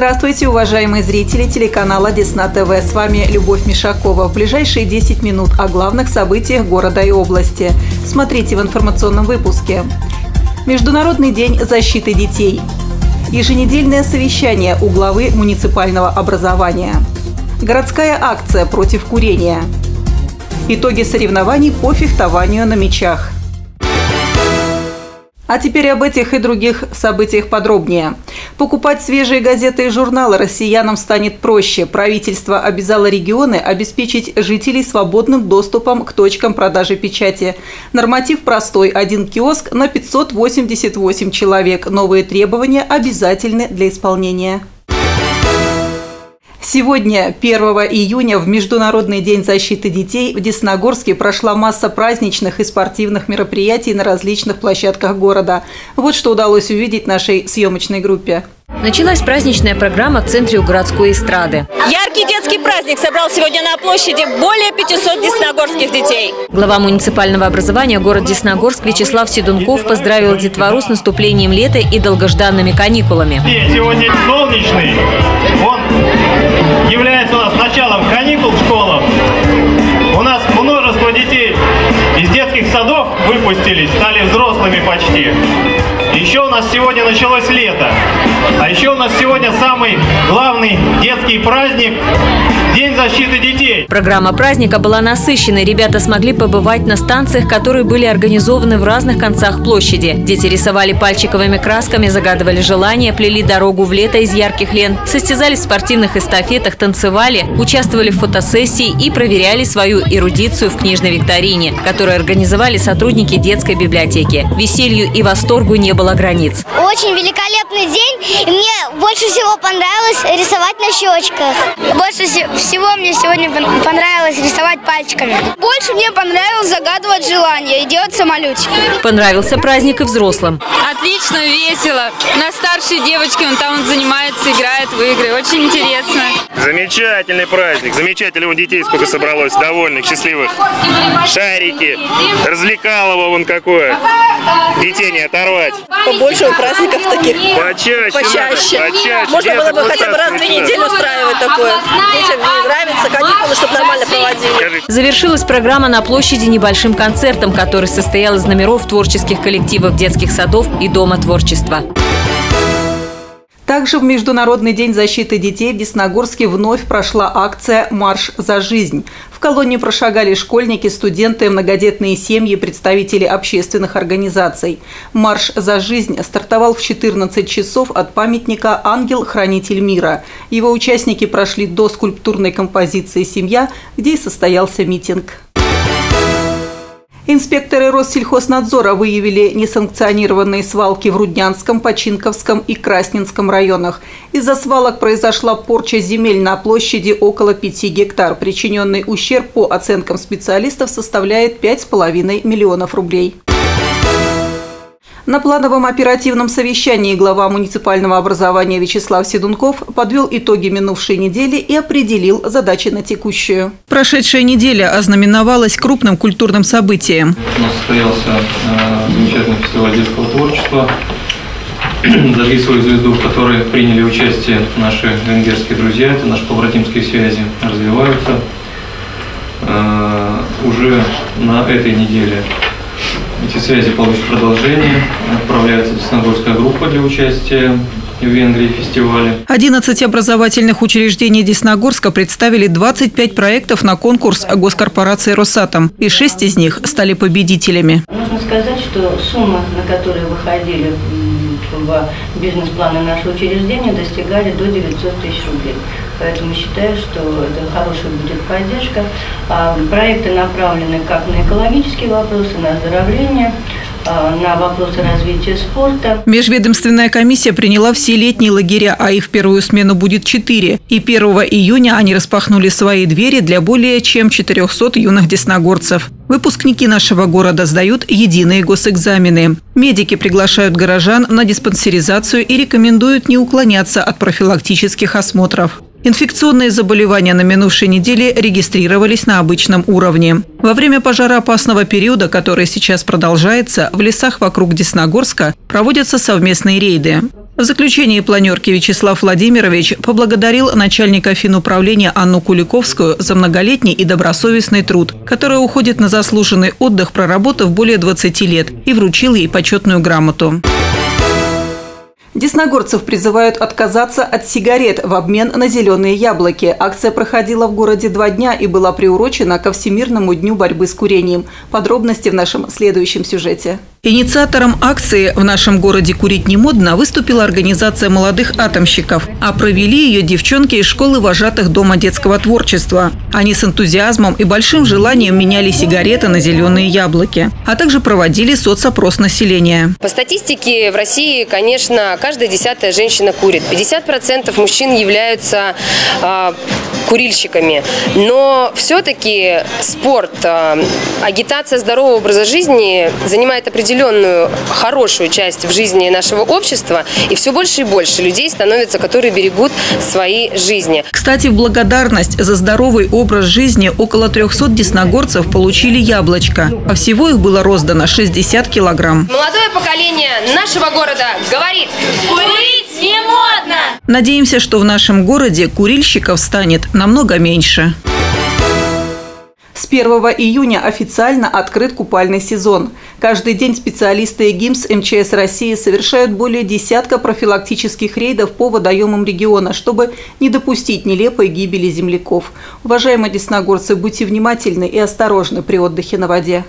Здравствуйте, уважаемые зрители телеканала Десна ТВ. С вами Любовь Мишакова. В ближайшие 10 минут о главных событиях города и области. Смотрите в информационном выпуске. Международный день защиты детей. Еженедельное совещание у главы муниципального образования. Городская акция против курения. Итоги соревнований по фехтованию на мячах. А теперь об этих и других событиях подробнее. Покупать свежие газеты и журналы россиянам станет проще. Правительство обязало регионы обеспечить жителей свободным доступом к точкам продажи печати. Норматив простой – 1 киоск на 588 человек. Новые требования обязательны для исполнения. Сегодня, 1 июня, в Международный день защиты детей в Десногорске прошла масса праздничных и спортивных мероприятий на различных площадках города. Вот что удалось увидеть нашей съемочной группе. Началась праздничная программа в центре у городской эстрады. Яркий детский праздник собрал сегодня на площади более 500 десногорских детей. Глава муниципального образования город Десногорск Вячеслав Седунков поздравил детвору с наступлением лета и долгожданными каникулами. Сегодня солнечный, он является у нас началом каникул в школах. У нас множество детей из детских садов выпустились, стали взрослыми почти. Еще у нас сегодня началось лето. А еще у нас сегодня самый главный детский праздник – День защиты детей. Программа праздника была насыщенной. Ребята смогли побывать на станциях, которые были организованы в разных концах площади. Дети рисовали пальчиковыми красками, загадывали желания, плели дорогу в лето из ярких лент, состязались в спортивных эстафетах, танцевали, участвовали в фотосессии и проверяли свою эрудицию в книжной викторине, которую организовали сотрудники детской библиотеки. Веселью и восторгу не было границ. Очень великолепный день, и мне больше всего понравилось рисовать на щечках. Больше всего мне сегодня понравилось рисовать пальчиками. Больше мне понравилось загадывать желания и делать самолетики. Понравился праздник и взрослым. Отлично, весело. У нас старшие девочки, он занимается, играет в игры. Очень интересно. Замечательный праздник, замечательно. Детей сколько собралось, довольных, счастливых. Шарики, развлекалово вон какое. Детей не оторвать. Побольше праздников таких. Почаще. Можно было бы хотя бы раз в 2 недели устраивать такое. Детям нравится, каникулы, чтобы нормально проводили. Завершилась программа на площади небольшим концертом, который состоял из номеров творческих коллективов детских садов и Дома творчества. Также в Международный день защиты детей в Десногорске вновь прошла акция «Марш за жизнь». В колонне прошагали школьники, студенты, многодетные семьи, представители общественных организаций. «Марш за жизнь» стартовал в 14 часов от памятника «Ангел-хранитель мира». Его участники прошли до скульптурной композиции «Семья», где и состоялся митинг. Инспекторы Россельхознадзора выявили несанкционированные свалки в Руднянском, Починковском и Красненском районах. Из-за свалок произошла порча земель на площади около 5 гектар. Причиненный ущерб по оценкам специалистов составляет 5,5 миллионов рублей. На плановом оперативном совещании глава муниципального образования Вячеслав Седунков подвел итоги минувшей недели и определил задачи на текущую. Прошедшая неделя ознаменовалась крупным культурным событием. У нас состоялся замечательный фестиваль детского творчества «Зажги свою звезду», в которой приняли участие наши венгерские друзья. Это наши побратимские связи развиваются. Уже на этой неделе эти связи получат продолжение. Отправляется Десногорская группа для участия в Венгрии в фестивале. 11 образовательных учреждений Десногорска представили 25 проектов на конкурс госкорпорации «Росатом». И 6 из них стали победителями. Нужно сказать, что суммы, на которые выходили в бизнес-планы нашего учреждения, достигали до 900 тысяч рублей. Поэтому считаю, что это хорошая будет поддержка. Проекты направлены как на экологические вопросы, на оздоровление, на вопросы развития спорта. Межведомственная комиссия приняла все летние лагеря, а их в первую смену будет 4. И 1 июня они распахнули свои двери для более чем 400 юных десногорцев. Выпускники нашего города сдают единые госэкзамены. Медики приглашают горожан на диспансеризацию и рекомендуют не уклоняться от профилактических осмотров. Инфекционные заболевания на минувшей неделе регистрировались на обычном уровне. Во время пожароопасного периода, который сейчас продолжается, в лесах вокруг Десногорска проводятся совместные рейды. В заключении планерки Вячеслав Владимирович поблагодарил начальника финуправления Анну Куликовскую за многолетний и добросовестный труд, который уходит на заслуженный отдых, проработав более 20 лет, и вручил ей почетную грамоту. Десногорцев призывают отказаться от сигарет в обмен на зеленые яблоки. Акция проходила в городе 2 дня и была приурочена ко Всемирному дню борьбы с курением. Подробности в нашем следующем сюжете. Инициатором акции «В нашем городе курить не модно» выступила организация молодых атомщиков, а провели ее девчонки из школы вожатых Дома детского творчества. Они с энтузиазмом и большим желанием меняли сигареты на зеленые яблоки, а также проводили соцопрос населения. По статистике в России, конечно, каждая 10-я женщина курит. 50% мужчин являются курильщиками. Но все-таки спорт, агитация здорового образа жизни занимает определенную хорошую часть в жизни нашего общества. И все больше и больше людей становится, которые берегут свои жизни. Кстати, в благодарность за здоровый образ жизни около 300 десногорцев получили яблочко. А всего их было роздано 60 килограмм. Молодое поколение нашего города говорит: курить не модно! Надеемся, что в нашем городе курильщиков станет намного меньше. С 1 июня официально открыт купальный сезон. Каждый день специалисты ГИМС МЧС России совершают более десятка профилактических рейдов по водоемам региона, чтобы не допустить нелепой гибели земляков. Уважаемые десногорцы, будьте внимательны и осторожны при отдыхе на воде.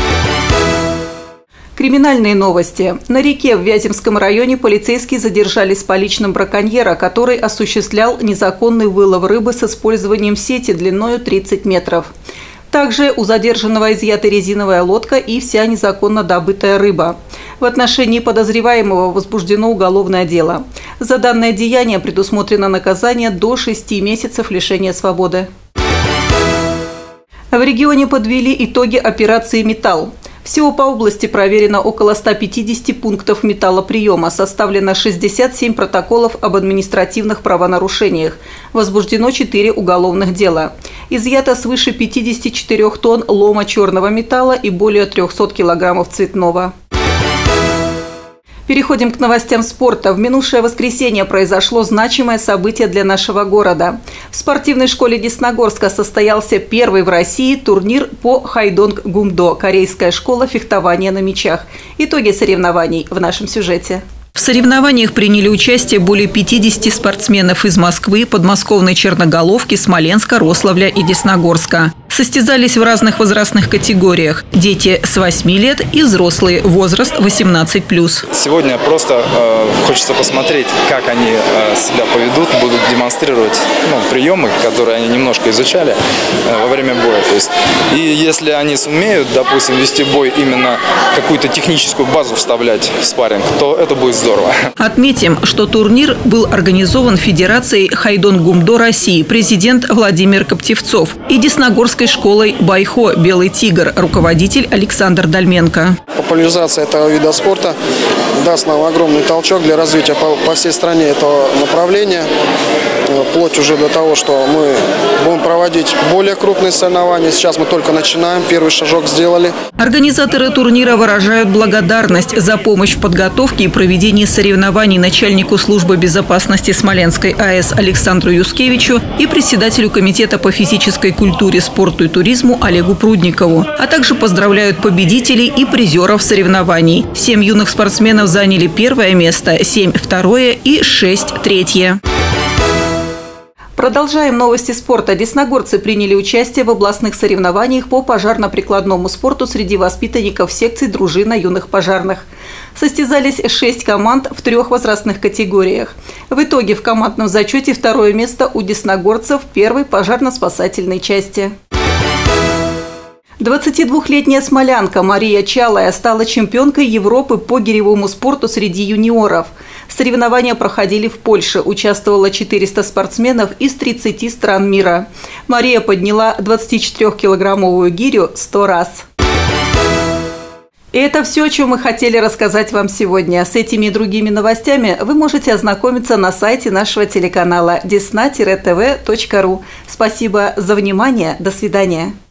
Криминальные новости. На реке в Вяземском районе полицейские задержали с поличным браконьера, который осуществлял незаконный вылов рыбы с использованием сети длиною 30 метров. Также у задержанного изъята резиновая лодка и вся незаконно добытая рыба. В отношении подозреваемого возбуждено уголовное дело. За данное деяние предусмотрено наказание до 6 месяцев лишения свободы. В регионе подвели итоги операции «Металл». Всего по области проверено около 150 пунктов металлоприема, составлено 67 протоколов об административных правонарушениях, возбуждено 4 уголовных дела. Изъято свыше 54 тонн лома черного металла и более 300 килограммов цветного. Переходим к новостям спорта. В минувшее воскресенье произошло значимое событие для нашего города. В спортивной школе Десногорска состоялся первый в России турнир по хайдонг-гумдо – корейская школа фехтования на мечах. Итоги соревнований в нашем сюжете. В соревнованиях приняли участие более 50 спортсменов из Москвы, подмосковной Черноголовки, Смоленска, Рославля и Десногорска. Состязались в разных возрастных категориях – дети с 8 лет и взрослые, возраст 18+. Сегодня просто хочется посмотреть, как они себя поведут, будут демонстрировать приемы, которые они немножко изучали во время боя. То есть, и если они сумеют, допустим, вести бой, именно какую-то техническую базу вставлять в спарринг, то это будет здорово. Отметим, что турнир был организован Федерацией хайдонг-гумдо России, президент Владимир Коптевцов, и Десногорской школой «Байхо» «Белый тигр», руководитель Александр Дальменко. Популяризация этого вида спорта даст нам огромный толчок для развития по всей стране этого направления, вплоть уже до того, что мы будем проводить более крупные соревнования. Сейчас мы только начинаем, первый шажок сделали. Организаторы турнира выражают благодарность за помощь в подготовке и проведении соревнований начальнику службы безопасности Смоленской АЭС Александру Юскевичу и председателю комитета по физической культуре, спорту и туризму Олегу Прудникову, а также поздравляют победителей и призеров соревнований. 7 юных спортсменов заняли 1 место, 7 – 2 и 6 – 3. Продолжаем новости спорта. Десногорцы приняли участие в областных соревнованиях по пожарно-прикладному спорту среди воспитанников секций дружина юных пожарных. Состязались 6 команд в 3 возрастных категориях. В итоге в командном зачете 2 место у десногорцев 1 пожарно-спасательной части. 22-летняя смолянка Мария Чалая стала чемпионкой Европы по гиревому спорту среди юниоров. Соревнования проходили в Польше. Участвовало 400 спортсменов из 30 стран мира. Мария подняла 24-килограммовую гирю 100 раз. И это все, о чем мы хотели рассказать вам сегодня. С этими и другими новостями вы можете ознакомиться на сайте нашего телеканала desna-tv.ru. Спасибо за внимание. До свидания.